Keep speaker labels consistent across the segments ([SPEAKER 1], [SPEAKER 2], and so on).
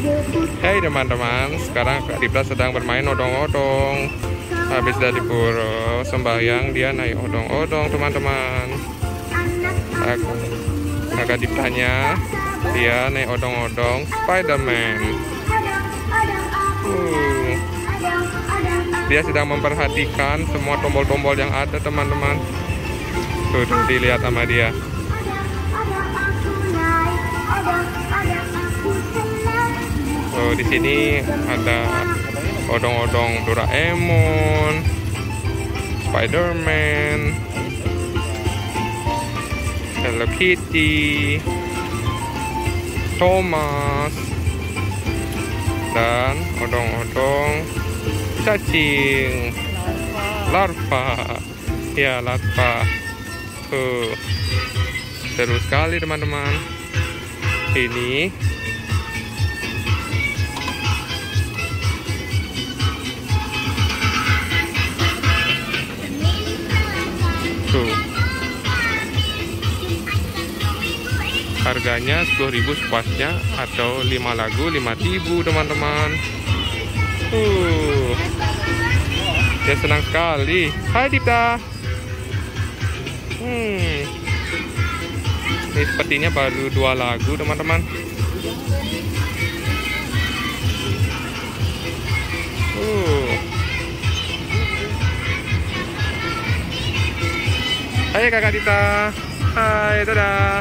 [SPEAKER 1] Hai teman-teman, sekarang Kak Dipta sedang bermain odong-odong. Habis dari pura sembahyang, dia naik odong-odong teman-teman. Kakak Diptanya, dia naik odong-odong Spiderman. Dia sedang memperhatikan semua tombol-tombol yang ada teman-teman. Tuh, dilihat sama dia. Oh, di sini ada odong-odong Doraemon, Spiderman, Hello Kitty, Thomas, dan odong-odong cacing, larva. Ya, larva. Seru sekali teman-teman. Ini harganya 10.000 sepuasnya, atau 5 lagu 5.000 teman-teman. Dia senang sekali. Hai Dipta. Ini sepertinya baru 2 lagu teman-teman. Hai kakak Dipta. Hai, dadah.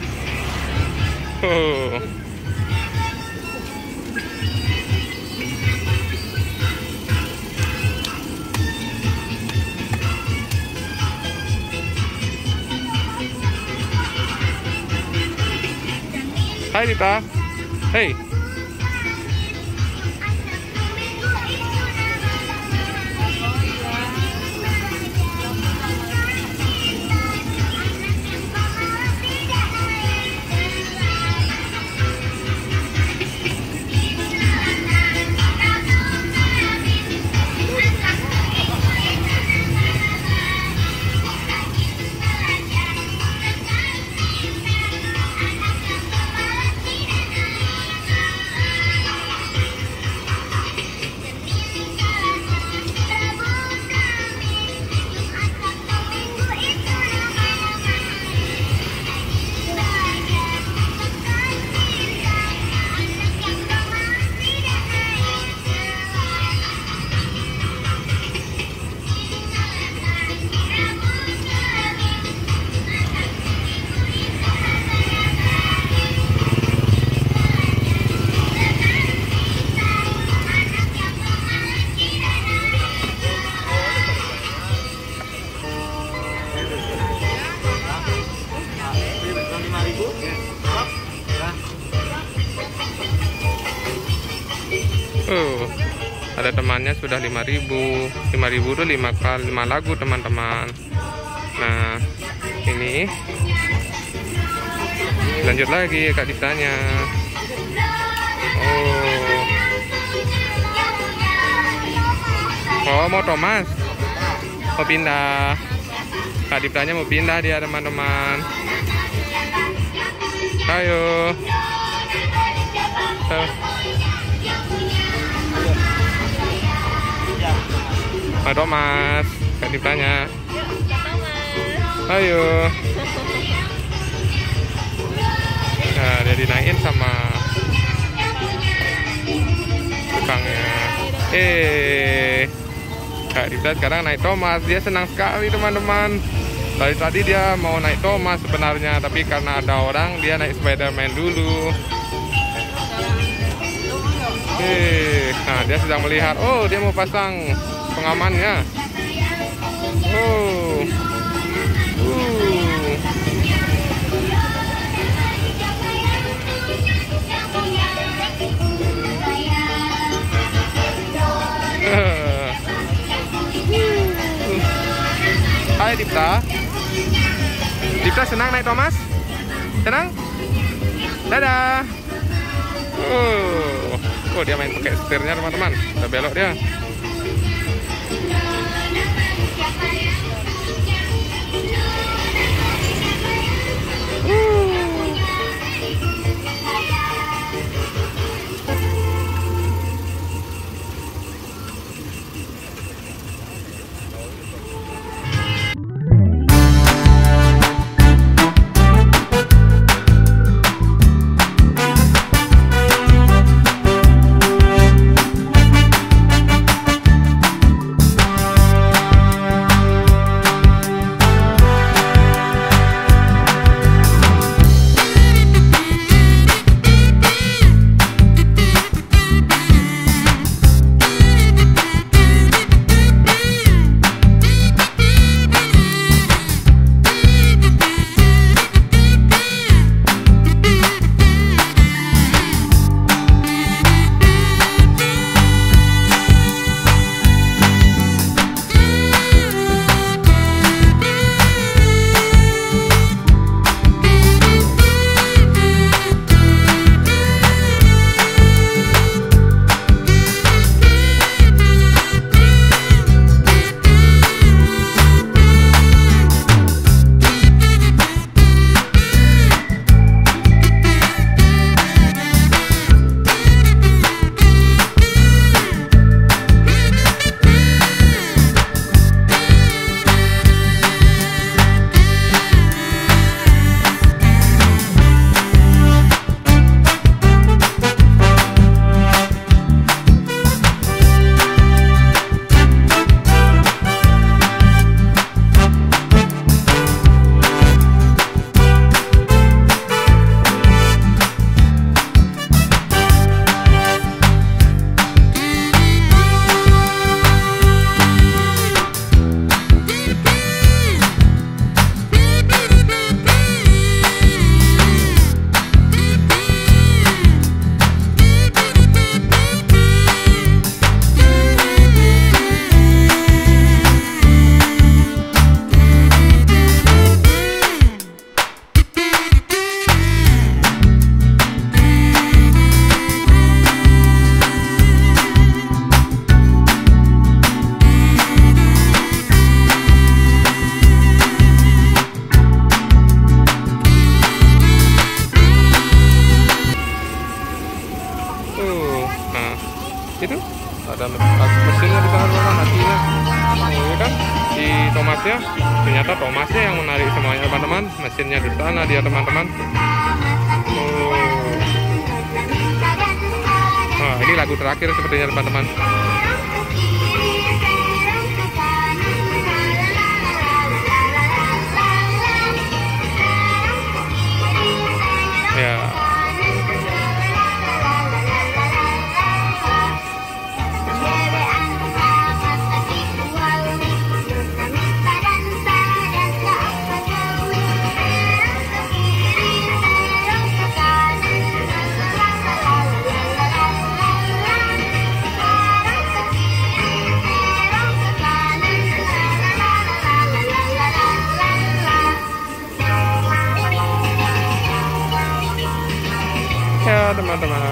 [SPEAKER 1] Hai Dipta. Hey. Ada temannya sudah 5.000. 5.000 itu 5 lagu teman-teman. Nah, ini lanjut lagi Kak Diptanya. Oh, mau Thomas, mau pindah. Kak Diptanya mau pindah dia teman-teman. Ayo. Pak Thomas, Kak Diptanya. Ayo. Nah, dia dinaikin sama tukangnya. Kak Dipta sekarang naik Thomas. Dia senang sekali teman-teman. Dari tadi dia mau naik Thomas sebenarnya, tapi karena ada orang, dia naik Spiderman dulu. Nah, dia sedang melihat. Oh, dia mau pasang pengamannya. Hai Dipta. Dipta senang naik Thomas? Senang? Dadah. Oh, dia main pakai setirnya teman-teman. Udah belok dia. Nah, itu ada mesinnya di sana teman-teman, hatinya. Oh, kan di Thomasnya, ternyata Thomasnya yang menarik semuanya teman-teman. Mesinnya di sana dia teman-teman. Oh. Nah, ini lagu terakhir sepertinya teman-teman. Ya. Ya teman-teman.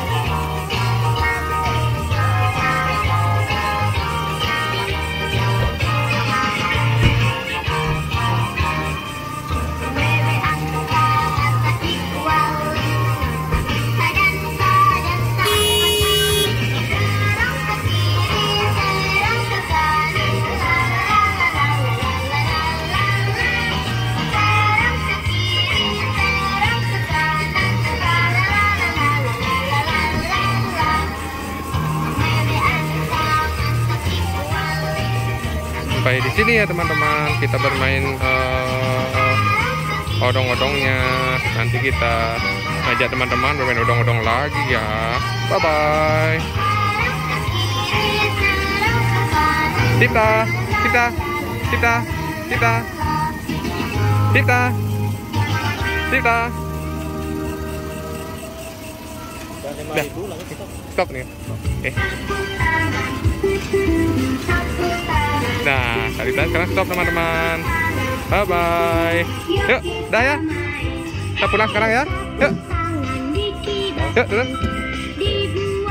[SPEAKER 1] Sampai di sini ya teman-teman, kita bermain odong-odongnya. Nanti kita ngajak teman-teman bermain odong-odong lagi ya. Bye bye. Kita Dah, stop nih. Nah, sekarang stop teman-teman. Bye bye. Yuk, dah ya. Kita pulang sekarang ya. Yuk. Yuk, turun.